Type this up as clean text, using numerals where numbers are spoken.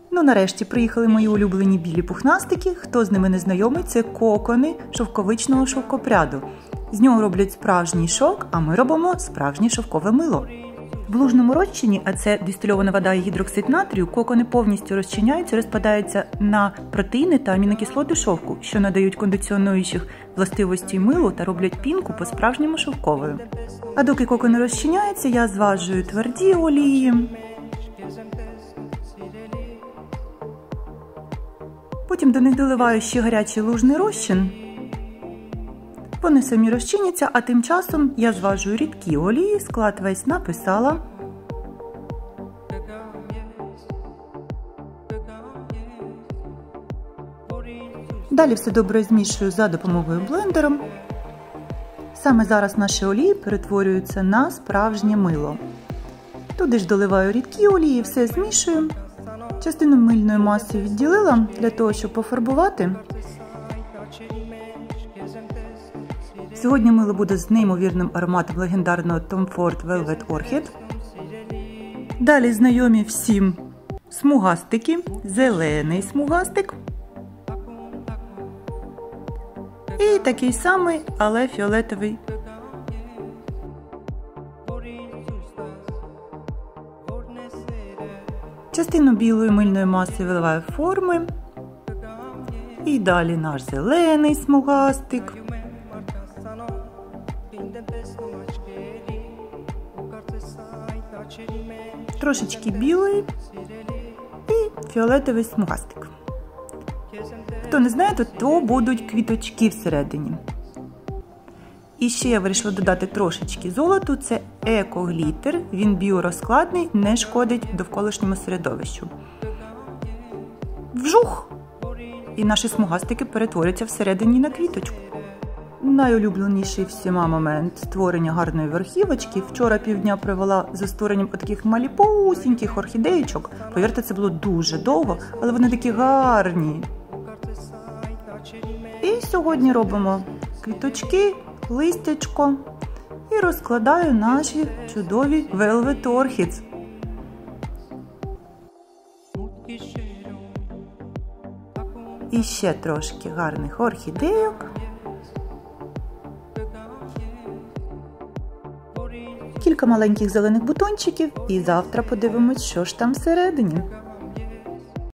Ну, нарешті приїхали мої улюблені білі пухнастики. Хто з ними не знайомий, це кокони шовковичного шовкопряду. З нього роблять справжній шовк, а ми робимо справжнє шовкове мило. В лужному розчині, а це дистильована вода і гідроксид натрію, кокони повністю розчиняються, розпадаються на протеїни та амінокислоти шовку, що надають кондиціонуючих властивості милу та роблять пінку по-справжньому шовковою. А доки кокони розчиняються, я зважую тверді олії. Потім до них доливаю ще гарячий лужний розчин. Вони самі розчиняться, а тим часом я зважую рідкі олії, склад весь написала. Далі все добре змішую за допомогою блендера. Саме зараз наші олії перетворюються на справжнє мило. Туди ж доливаю рідкі олії, все змішую. Частину мильної маси відділила для того, щоб пофарбувати. Сьогодні мило буде з неймовірним ароматом легендарного Tom Ford Velvet Orchid. Далі знайомі всім смугастики, зелений смугастик. І такий самий, але фіолетовий. Частину білої мильної маси виливаю в форми. І далі наш зелений смугастик. Трошечки білий і фіолетовий смугастик. Хто не знає, то будуть квіточки всередині. І ще я вирішила додати трошечки золоту, це еко-глітер, він біорозкладний, не шкодить довколишньому середовищу. Вжух! І наші смугастики перетворяться всередині на квіточку. Найулюбленіший всіма момент створення гарної верхівочки. Вчора півдня провела за створенням таких маліпусіньких орхідеєчок. Повірте, це було дуже довго, але вони такі гарні. І сьогодні робимо квіточки, листячко і розкладаю наші чудові Velvet Orchids. І ще трошки гарних орхідейок. Кілька маленьких зелених бутончиків і завтра подивимось, що ж там всередині.